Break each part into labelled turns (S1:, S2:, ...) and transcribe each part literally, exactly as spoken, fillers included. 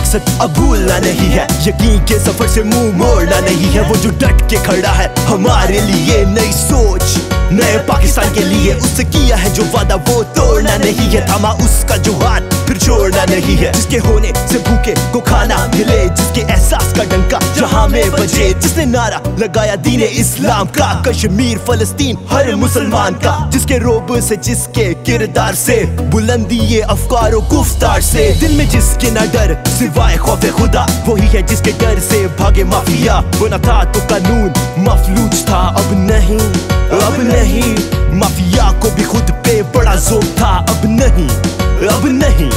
S1: मकसद अब भूलना नहीं है, यकीन के सफर से मुंह मोड़ना नहीं है। वो जो डट के खड़ा है हमारे लिए, नई सोच नए पाकिस्तान के लिए। उससे किया है जो वादा वो तोड़ना नहीं है, थामा उसका जो हाथ फिर छोड़ना नहीं है। जिसके होने से भूखे को खाना मिले, जिसके एहसास का डंका जहां में बजे, जिसने नारा लगाया दीन इस्लाम का, कश्मीर फलस्तीन हर मुसलमान का। जिसके रोब से, जिसके किरदार से, बुलंदी ये अफकार और गुफ्तार से, दिल में जिसके ना डर सिवाय खौफे खुदा, वही है जिसके डर से भागे माफिया। वो न था तो कानून मफलूज था, अब नहीं अब नहीं। माफिया को भी खुद पे बड़ा जोर था, अब नहीं अब नहीं।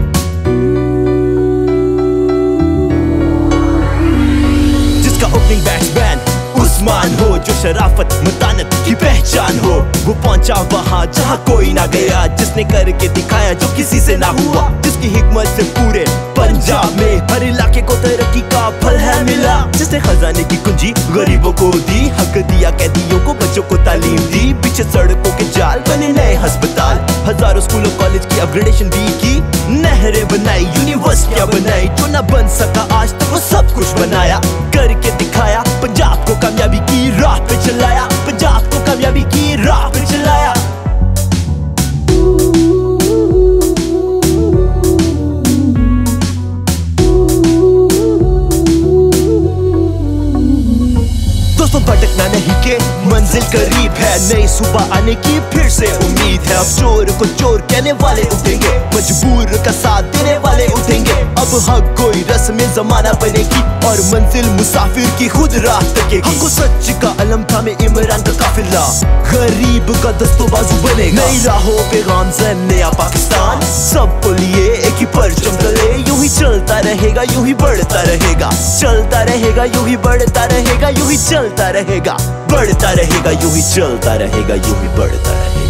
S1: जिसका ओपनिंग बैट्समैन उस्मान हो, जो शराफत मतानत की पहचान हो, वो पहुंचा वहां जहां कोई ना गया। जिसने करके दिखाया जो किसी से ना हुआ, जिसकी हिकमत से पूरे पंजाब में हर इलाके को तरक्की का फल है मिला। जिसने खजाने की कुंजी गरीबों को दी, हक दिया कैदियों को, बच्चों को तालीम दी। पीछे सड़कों के जाल बने नए अस्पताल, हजारों स्कूलों कॉलेज की अपग्रेडेशन भी की। नहरें बनाई, यूनिवर्सिटियां बनाई, जो ना बन सका आज तक वो सब कुछ बनाया। करके दिखाया, पंजाब को कामयाबी की राह पे चलाया, पंजाब को कामयाबी की राह पे चलाया। दोस्तों भटकना नहीं के मंजिल करीब है, नई सुबह आने की फिर से उम्मीद है। अब चोर को चोर कहने वाले उठेंगे, मजबूर का साथ देने वाले उठेंगे। अब हक कोई रस्म जमाना बनेगी और मंजिल मुसाफिर की खुद राह तकेगी। हमको सच का अलम था में इमरान का काफिला, गरीब का दस्तो बाजू बनेगा। नई राहों पे गामज़न नया पाकिस्तान, सबको लिए एक ही परचम तले। यूं ही चलता रहेगा, यूं ही बढ़ता रहेगा, चलता रहेगा, यूं ही बढ़ता रहेगा, यूं ही चलता रहेगा, बढ़ता रहेगा, यूं ही चलता रहेगा, यूं ही बढ़ता रहेगा।